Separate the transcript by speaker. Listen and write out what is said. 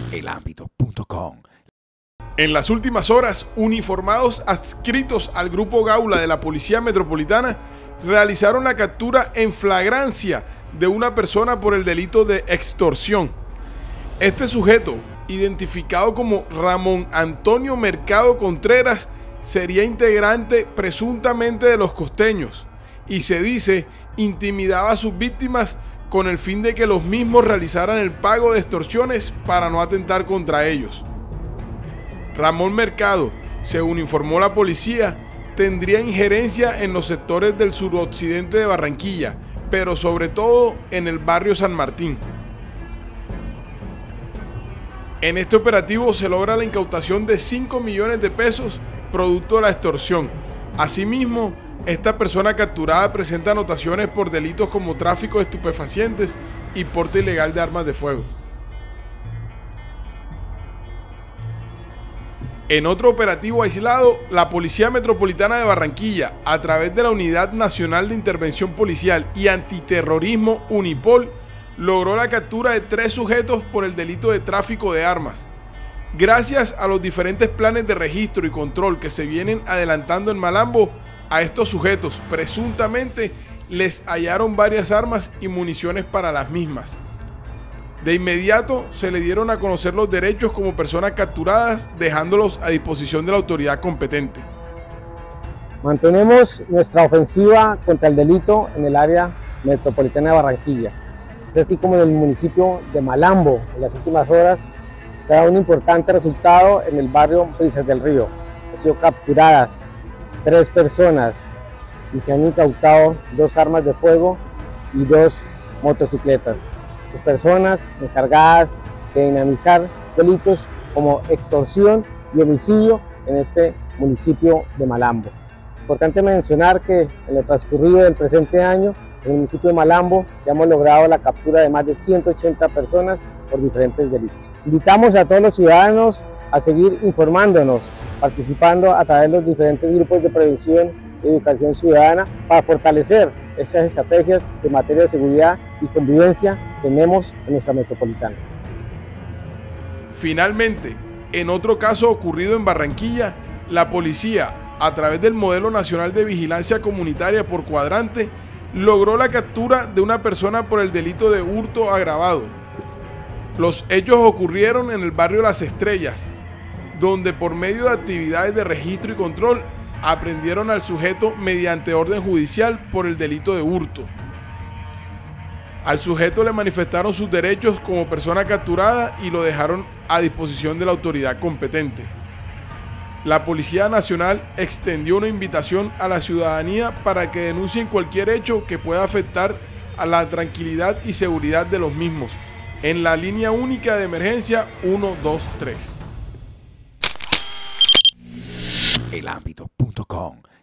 Speaker 1: elambito.com.
Speaker 2: En las últimas horas, uniformados adscritos al Grupo Gaula de la Policía Metropolitana realizaron la captura en flagrancia de una persona por el delito de extorsión. Este sujeto, identificado como Ramón Antonio Mercado Contreras, sería integrante presuntamente de Los Costeños y se dice intimidaba a sus víctimas con el fin de que los mismos realizaran el pago de extorsiones para no atentar contra ellos. Ramón Mercado, según informó la policía, tendría injerencia en los sectores del suroccidente de Barranquilla, pero sobre todo en el barrio San Martín. En este operativo se logra la incautación de 5 millones de pesos producto de la extorsión. Asimismo, esta persona capturada presenta anotaciones por delitos como tráfico de estupefacientes y porte ilegal de armas de fuego. En otro operativo aislado, la Policía Metropolitana de Barranquilla, a través de la Unidad Nacional de Intervención Policial y Antiterrorismo UNIPOL, logró la captura de 3 sujetos por el delito de tráfico de armas. Gracias a los diferentes planes de registro y control que se vienen adelantando en Malambo, a estos sujetos presuntamente les hallaron varias armas y municiones para las mismas. De inmediato se le dieron a conocer los derechos como personas capturadas, dejándolos a disposición de la autoridad competente.
Speaker 3: Mantenemos nuestra ofensiva contra el delito en el área metropolitana de Barranquilla. Es así como en el municipio de Malambo, en las últimas horas, se ha dado un importante resultado en el barrio Brisas del Río. Han sido capturadas 3 personas y se han incautado 2 armas de fuego y 2 motocicletas. Las personas encargadas de dinamizar delitos como extorsión y homicidio en este municipio de Malambo. Importante mencionar que en lo transcurrido del presente año, en el municipio de Malambo ya hemos logrado la captura de más de 180 personas por diferentes delitos. Invitamos a todos los ciudadanos a seguir informándonos, participando a través de los diferentes grupos de prevención y educación ciudadana para fortalecer esas estrategias de materia de seguridad y convivencia que tenemos en nuestra metropolitana.
Speaker 2: Finalmente, en otro caso ocurrido en Barranquilla, la policía, a través del Modelo Nacional de Vigilancia Comunitaria por Cuadrante, logró la captura de una persona por el delito de hurto agravado. Los hechos ocurrieron en el barrio Las Estrellas, donde por medio de actividades de registro y control aprendieron al sujeto mediante orden judicial por el delito de hurto. Al sujeto le manifestaron sus derechos como persona capturada y lo dejaron a disposición de la autoridad competente. La Policía Nacional extendió una invitación a la ciudadanía para que denuncien cualquier hecho que pueda afectar a la tranquilidad y seguridad de los mismos en la línea única de emergencia 123.
Speaker 1: elambito.com.